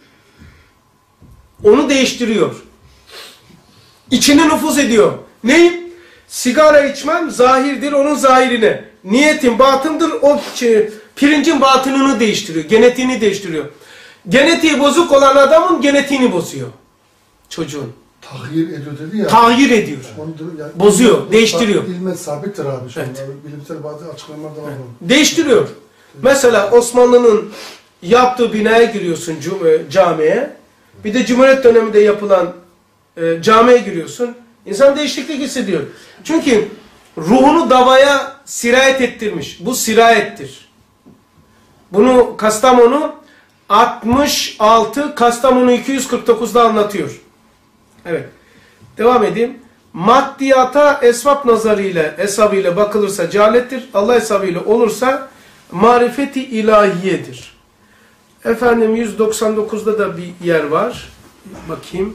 Onu değiştiriyor. İçine nüfuz ediyor. Neyim? Sigara içmem zahirdir onun zahirine. Niyetim batındır o pirincin batınını değiştiriyor. Genetiğini değiştiriyor. Genetiği bozuk olan adamın genetiğini bozuyor. Çocuğun. Tahir ediyor dedi ya. Tahir ediyor. Yani, Bozuyor, değiştiriyor. İlmet sabittir abi şu Evet. anda. Bilimsel bazı açıklamalar da var bunun. Değiştiriyor. Mesela Osmanlı'nın yaptığı binaya giriyorsun camiye. Bir de Cumhuriyet döneminde yapılan camiye giriyorsun. İnsan değişiklik hissediyor. Çünkü ruhunu davaya sirayet ettirmiş. Bu sirayettir. Bunu Kastamonu 66, Kastamonu 249'da anlatıyor. Evet. Devam edeyim. Maddiyata esbab nazarıyla, hesabıyla bakılırsa cehalettir. Allah hesabıyla olursa marifeti ilahiyedir. Efendim 199'da da bir yer var. Bakayım.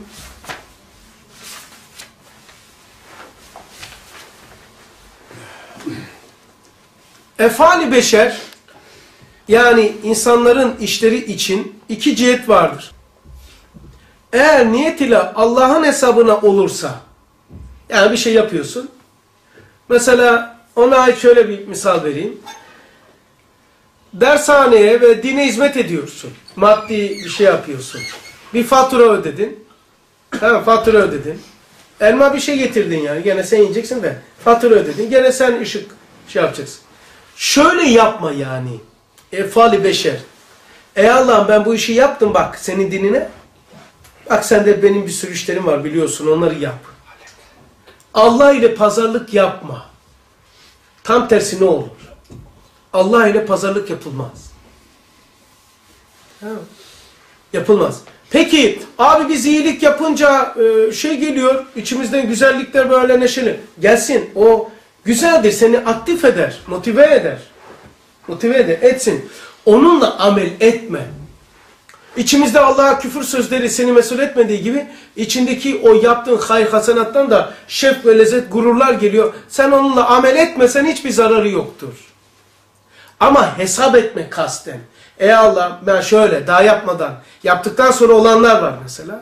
Efali beşer, yani insanların işleri için iki cihet vardır. Eğer niyet ile Allah'ın hesabına olursa, yani bir şey yapıyorsun. Mesela ona ait şöyle bir misal vereyim. Dershaneye ve dine hizmet ediyorsun. Maddi bir şey yapıyorsun. Bir fatura ödedin. Tamam, fatura ödedin. Elma bir şey getirdin yani. Gene sen yiyeceksin de. Fatura ödedin. Gene sen ışık şey yapacaksın. Şöyle yapma yani. Efali beşer. Ey Allah'ım ben bu işi yaptım bak senin dinine. Bak sende benim bir sürü işlerim var biliyorsun, onları yap. Allah ile pazarlık yapma. Tam tersi ne olur? Allah ile pazarlık yapılmaz. Yapılmaz. Peki abi biz iyilik yapınca şey geliyor, içimizden güzellikler böyle neşeli. Gelsin, o güzeldir, seni aktif eder, motive eder. Motive eder, etsin. Onunla amel etme. İçimizde Allah'a küfür sözleri seni mesul etmediği gibi içindeki o yaptığın hayır hasenattan da şevk ve lezzet, gururlar geliyor. Sen onunla amel etmesen hiçbir zararı yoktur. Ama hesap etme kasten. Ey Allah ben şöyle daha yapmadan, yaptıktan sonra olanlar var mesela.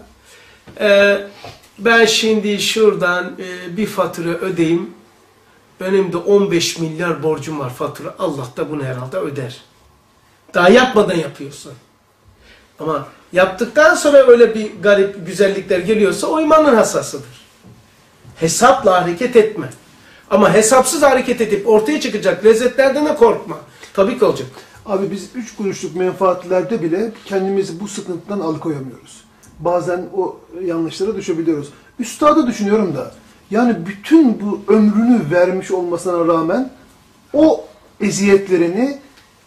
Ben şimdi şuradan bir fatura ödeyeyim. Benim de 15 milyar borcum var fatura. Allah da bunu herhalde öder. Daha yapmadan yapıyorsun. Ama yaptıktan sonra öyle bir garip güzellikler geliyorsa o imanın hasasıdır. Hesapla hareket etme. Ama hesapsız hareket edip ortaya çıkacak lezzetlerden de korkma. Tabii ki olacak. Abi biz 3 kuruşluk menfaatlerde bile kendimizi bu sıkıntıdan alıkoyamıyoruz. Bazen o yanlışlara düşebiliyoruz. Üstadı düşünüyorum da, yani bütün bu ömrünü vermiş olmasına rağmen o eziyetlerini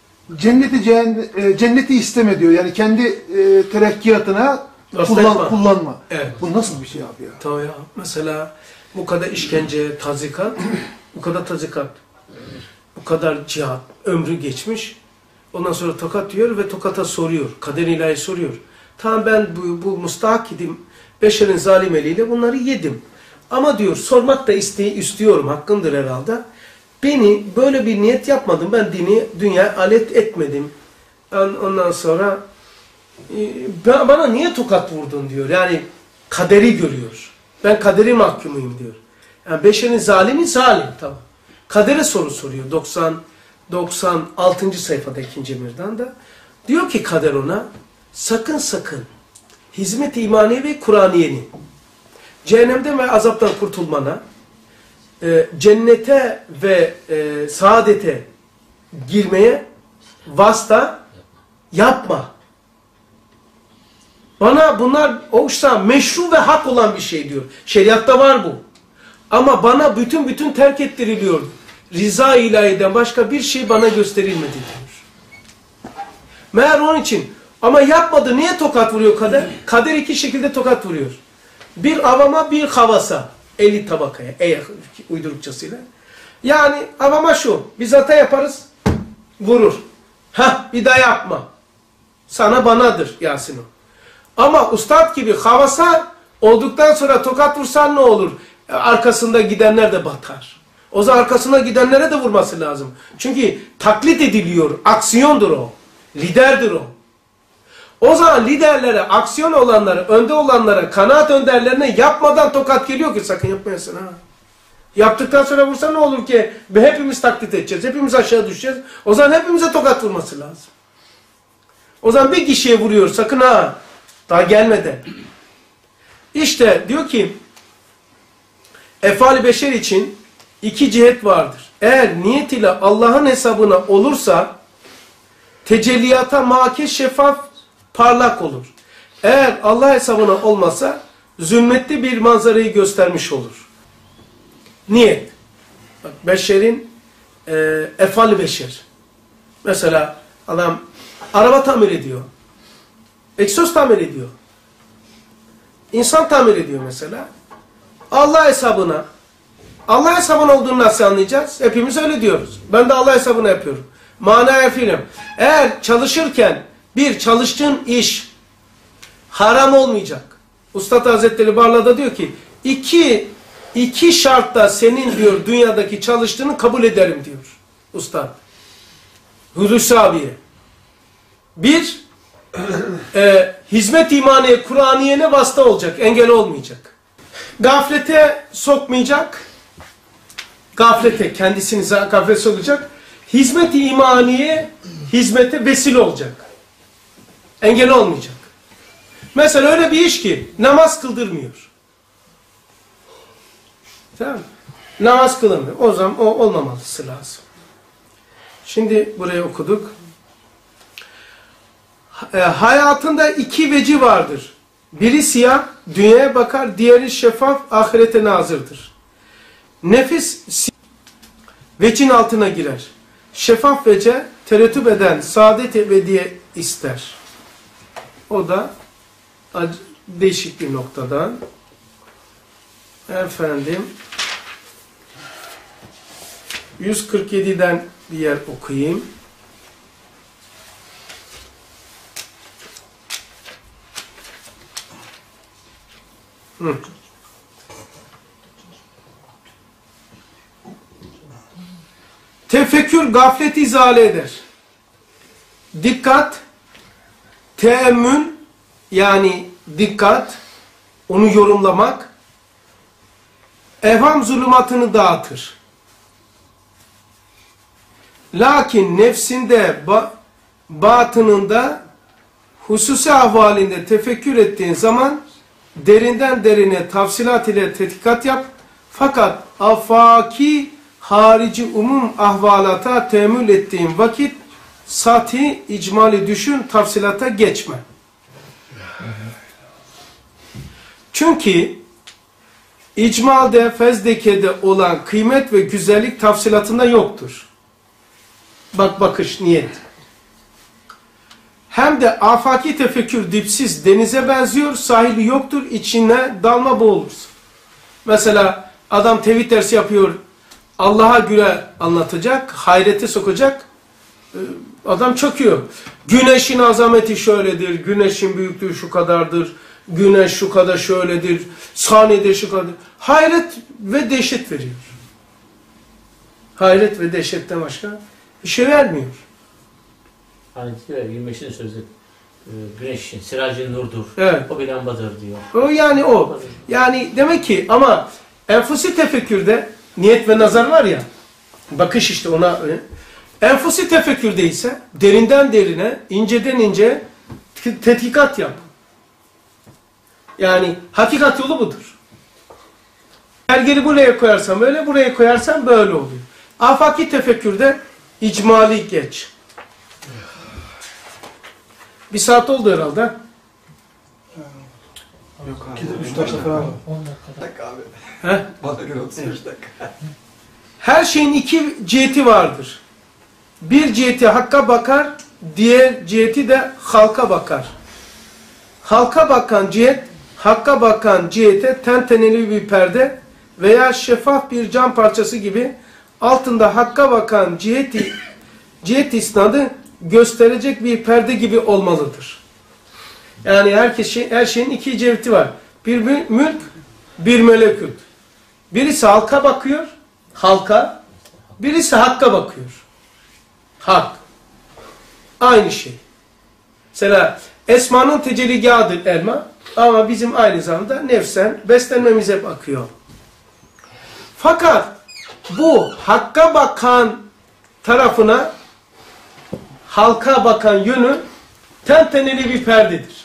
cenneti isteme diyor. Yani kendi terekkiyatına kullanma. Evet. Bu nasıl bir şey abi ya? Tabii ya. Mesela bu kadar işkence, tazikat, bu kadar cihat, ömrü geçmiş. Ondan sonra tokat diyor ve tokata soruyor. Kader ilahi soruyor. Tamam ben bu mustahak idim. Beşerin zalim eliyle bunları yedim. Ama diyor sormak da istiyorum. Hakkımdır herhalde. Beni böyle bir niyet yapmadım. Ben dünya alet etmedim. Ondan sonra bana niye tokat vurdun diyor. Yani kaderi görüyor. Ben kaderi mahkumuyum diyor. Yani beşerin zalimi zalim. Tamam. Kadere soru soruyor. 96. sayfada 2. emirden de. Diyor ki kader ona sakın hizmet-i imaniye ve Kur'aniye'ni cehennemden ve azaptan kurtulmana, cennete ve saadete girmeye vasıta yapma. Bana bunlar olsa meşru ve hak olan bir şey diyor. Şeriatta var bu. Ama bana bütün terk ettiriliyor. Rıza ilahiden başka bir şey bana gösterilmedi diyor. Meğer onun için ama yapmadı. Niye tokat vuruyor kader? Kader iki şekilde tokat vuruyor. Bir avama bir havasa. Elit tabakaya. Uydurukçasıyla. Yani avama şu. Biz hata yaparız. Vurur. Bir daha yapma. Sana banadır Yasin o. Ama ustad gibi havasa olduktan sonra tokat vursan ne olur? Arkasında gidenler de batar. O zaman arkasına gidenlere de vurması lazım. Çünkü taklit ediliyor. Aksiyondur o. Liderdir o. O zaman liderlere, aksiyon olanlara, önde olanlara, kanaat önderlerine yapmadan tokat geliyor ki sakın yapmayasın ha. Yaptıktan sonra vursa ne olur ki? Hepimiz taklit edeceğiz. Hepimiz aşağı düşeceğiz. O zaman hepimize tokat vurması lazım. O zaman bir kişiye vuruyor sakın ha. Daha gelmeden. İşte diyor ki efal-i beşer için iki cihet vardır. Eğer niyet ile Allah'ın hesabına olursa tecelliyata makes şeffaf parlak olur. Eğer Allah hesabına olmasa zulmetli bir manzarayı göstermiş olur. Niyet. Bak, beşerin efal-i beşer. Mesela adam araba tamir ediyor. Egzoz tamir ediyor. İnsan tamir ediyor mesela. Allah hesabına olduğunu nasıl anlayacağız? Hepimiz öyle diyoruz. Ben de Allah hesabına yapıyorum. Manaya film. Eğer çalışırken çalıştığın iş haram olmayacak. Ustad Hazretleri Barla'da diyor ki iki şartta senin diyor dünyadaki çalıştığını kabul ederim diyor. Ustad. Hulusi abiye. Bir, hizmet imaniye, Kur'aniye'ne vasıta olacak. Engel olmayacak. Gaflete sokmayacak. Kendisini gaflete sokacak. Hizmet-i imaniye, hizmete vesile olacak. Engel olmayacak. Mesela öyle bir iş ki namaz kıldırmıyor. Tamam mı? Namaz kılamıyor. O zaman o olmaması lazım. Şimdi burayı okuduk. Hayatında iki veci vardır. Biri siyah, dünyaya bakar, diğeri şeffaf, ahirete nazırdır. Nefis vecin altına girer. Şeffaf vece tereddüt eden saadet ebediye ister. O da değişik bir noktadan. Efendim 147'den bir yer okuyayım. Tefekkür gafleti izale eder. Dikkat, teemmül yani dikkat, onu yorumlamak, evham zulümatını dağıtır. Lakin nefsinde, batınında, hususi ahvalinde tefekkür ettiğin zaman derinden derine tafsilat ile tetkikat yap. Fakat afaki harici umum ahvalata teemmül ettiğin vakit sati icmali düşün, tafsilata geçme. Çünkü icmalde, fezlekede olan kıymet ve güzellik tafsilatında yoktur. Bakış, niyet. Hem de afaki tefekkür dipsiz denize benziyor, sahili yoktur, içine dalma boğulursun. Mesela adam tevhid dersi yapıyor, Allah'a göre anlatacak, hayrete sokacak, adam çöküyor. Güneşin azameti şöyledir, güneşin büyüklüğü şu kadardır, güneş şu kadar şöyledir, saniyede şu kadar. Hayret ve dehşet veriyor. Hayret ve dehşetten başka bir şey vermiyor. Hani diyor ya 25'in sözü güneşin, siracın nurdur. Evet. O bir lambadır diyor. O yani o. Yani demek ki ama enfusi tefekkürde niyet ve nazar var ya, bakış işte ona. Enfusi tefekkürde ise derinden derine, inceden ince tetkikat yap. Yani hakikat yolu budur. Pergeli buraya koyarsan böyle, buraya koyarsan böyle oluyor. Afaki tefekkürde icmali geç. Bir saat oldu herhalde. Yok abi. 3 dakika falan var. 10 dakikada. Dakika abi. Heh. Bana göre 35 dakika. Her şeyin iki ciheti vardır. Bir ciheti hakka bakar, diğer ciheti de halka bakar. Halka bakan cihet, hakka bakan cihete tenteneli bir perde veya şeffaf bir cam parçası gibi altında hakka bakan cihet isnadı gösterecek bir perde gibi olmalıdır. Yani her şeyin iki ciheti var. Bir mülk, bir melekut. Birisi halka bakıyor, halka. Birisi hakka bakıyor. Hak. Aynı şey. Mesela esmanın tecelligahıdır elma ama bizim aynı zamanda nefsen beslenmemize bakıyor. Fakat bu hakka bakan tarafına halka bakan yönü tenteneli bir perdedir.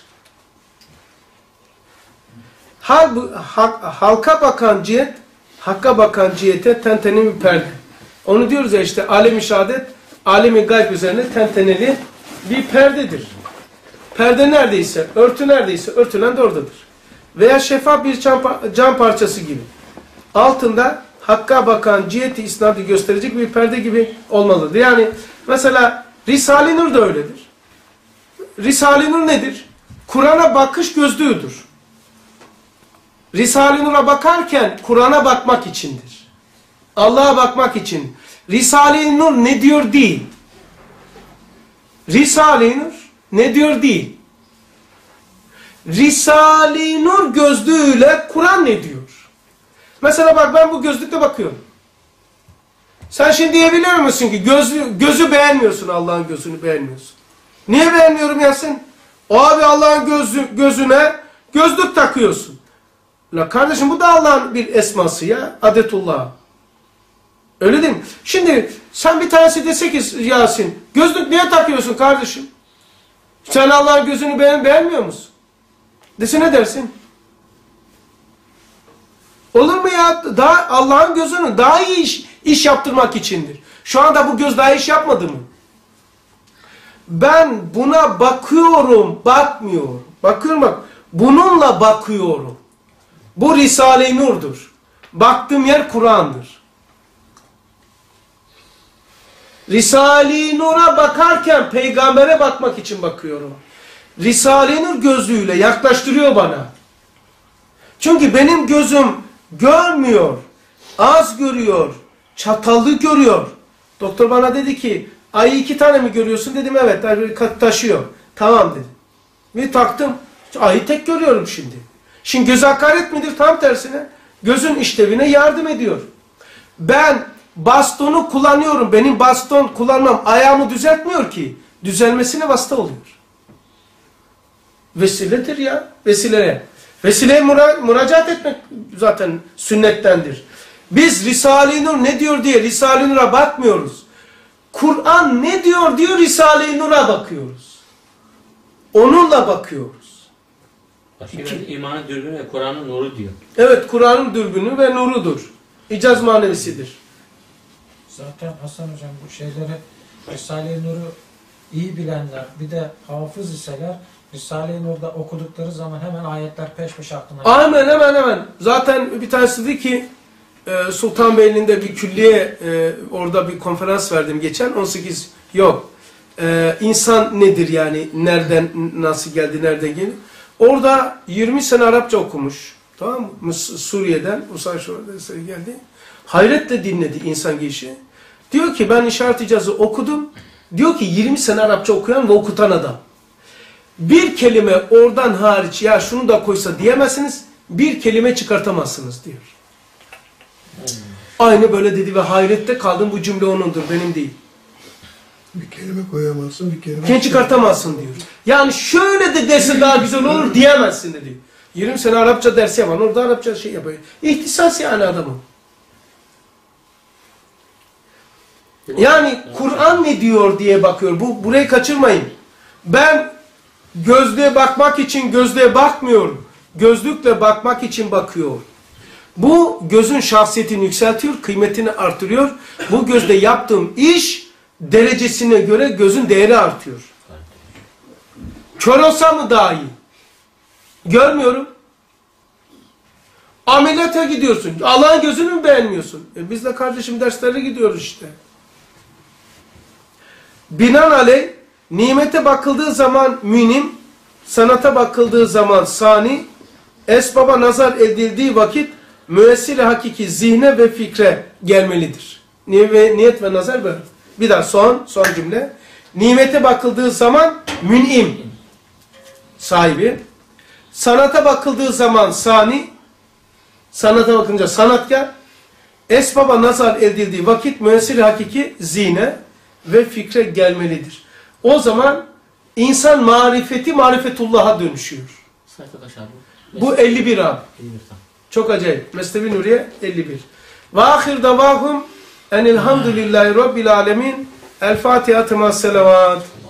Halka bakan cihet, hakka bakan cihete tenteneli bir perde. Onu diyoruz ya işte alem-i şehadet, alem-i gayb üzerine tenteneli bir perdedir. Perde neredeyse, örtü neredeyse, örtülen de oradadır. Veya şeffaf bir cam parçası gibi. Altında hakka bakan ciheti isnadı gösterecek bir perde gibi olmalıdır. Yani mesela Risale-i Nur da öyledir. Risale-i Nur nedir? Kur'an'a bakış gözlüğüdür. Risale-i Nur'a bakarken Kur'an'a bakmak içindir. Allah'a bakmak için. Risale-i Nur ne diyor değil. Risale-i Nur ne diyor değil. Risale-i Nur gözlüğüyle Kur'an ne diyor? Mesela bak ben bu gözlükle bakıyorum. Sen şimdi diyebiliyor musun ki gözü beğenmiyorsun, Allah'ın gözünü beğenmiyorsun. Niye beğenmiyorum Yasin? O abi Allah'ın gözüne gözlük takıyorsun. La kardeşim bu da Allah'ın bir esması ya. Adetullah. Öyle değil mi? Şimdi sen bir tanesi dese ki Yasin, gözlük niye takıyorsun kardeşim? Sen Allah'ın gözünü beğenmiyor musun? Dese ne dersin? Olur mu ya? Allah'ın gözünü daha iyi iş yaptırmak içindir. Şu anda bu göz daha iş yapmadı mı? Ben buna bakıyorum, bakmıyorum. Bakıyorum bak. Bununla bakıyorum. Bu Risale-i Nur'dur. Baktığım yer Kur'an'dır. Risale-i Nur'a bakarken peygambere bakmak için bakıyorum. Risale-i Nur gözlüğüyle yaklaştırıyor bana. Çünkü benim gözüm görmüyor, az görüyor, çatallı görüyor. Doktor bana dedi ki, ayı 2 tane mi görüyorsun? Dedim evet, taşıyor. Tamam dedi. Ve taktım, ayı tek görüyorum şimdi. Şimdi göz hakaret midir? Tam tersine. Gözün işlevine yardım ediyor. Ben bastonu kullanıyorum. Benim baston kullanmam ayağımı düzeltmiyor ki. Düzelmesine vasıta oluyor. Vesiledir ya. Vesileye müracaat etmek zaten sünnettendir. Biz Risale-i Nur ne diyor diye Risale-i Nur'a bakmıyoruz. Kur'an ne diyor diyor Risale-i Nur'a bakıyoruz. Onunla bakıyoruz. Başka imanın dürbünü ve Kur'an'ın nuru diyor. Evet, Kur'an'ın dürbünü ve nurudur. İcaz manevisidir. Zaten Hasan Hocam bu şeyleri Risale-i Nur'u iyi bilenler bir de hafız iseler Risale-i Nur'da okudukları zaman hemen ayetler peş peşe aklına geliyor. Hemen. Zaten bir tanesi dedi ki Sultanbeyli'nde bir külliye orada bir konferans verdim geçen 18 yok. İnsan nedir yani nereden nasıl geldi nereden geldi. Orada 20 sene Arapça okumuş. Tamam mı? Suriye'den Usay geldi. Hayretle dinledi insan girişi. Diyor ki ben işaret icazı okudum. Diyor ki 20 sene Arapça okuyan ve okutan adam. Bir kelime oradan hariç ya şunu da koysa diyemezsiniz. Bir kelime çıkartamazsınız diyor. Aynı böyle dedi ve hayrette kaldım, bu cümle onundur, benim değil. Bir kelime koyamazsın, bir kelime... Kendi çıkartamazsın diyor. Yani şöyle de derse daha güzel olur diyemezsin dedi. 20 sene Arapça dersi yapan orada Arapça şey yapıyor. İhtisas yani adamın. Yani Kur'an ne diyor diye bakıyor. Burayı kaçırmayın. Ben gözlüğe bakmak için gözlüğe bakmıyorum. Gözlükle bakmak için bakıyor. Bu gözün şahsiyetini yükseltiyor, kıymetini artırıyor. Bu gözle yaptığım iş derecesine göre gözün değeri artıyor. Kör olsam mı daha iyi? Görmüyorum. Ameliyata gidiyorsun. Allah'ın gözünü mü beğenmiyorsun? Biz de kardeşim derslere gidiyoruz işte. Binaenaleyh nimete bakıldığı zaman münim, sanata bakıldığı zaman sani, esbaba nazar edildiği vakit müessir-i hakiki zihne ve fikre gelmelidir. Niyet ve nazar böyle. Bir daha son cümle. Nimete bakıldığı zaman mün'im sahibi. Sanata bakıldığı zaman sani, sanata bakınca sanatkar. Esbaba nazar edildiği vakit müessir-i hakiki zihne ve fikre gelmelidir. O zaman insan marifetullah'a dönüşüyor. Sayfa kaç abi? Bu 51 abi. 51 tam. Çok acayip. Mesnevi Nuriye 51. Ve ahir davahum enilhamdülillahi rabbil alemin. El Fatiha tema selavat.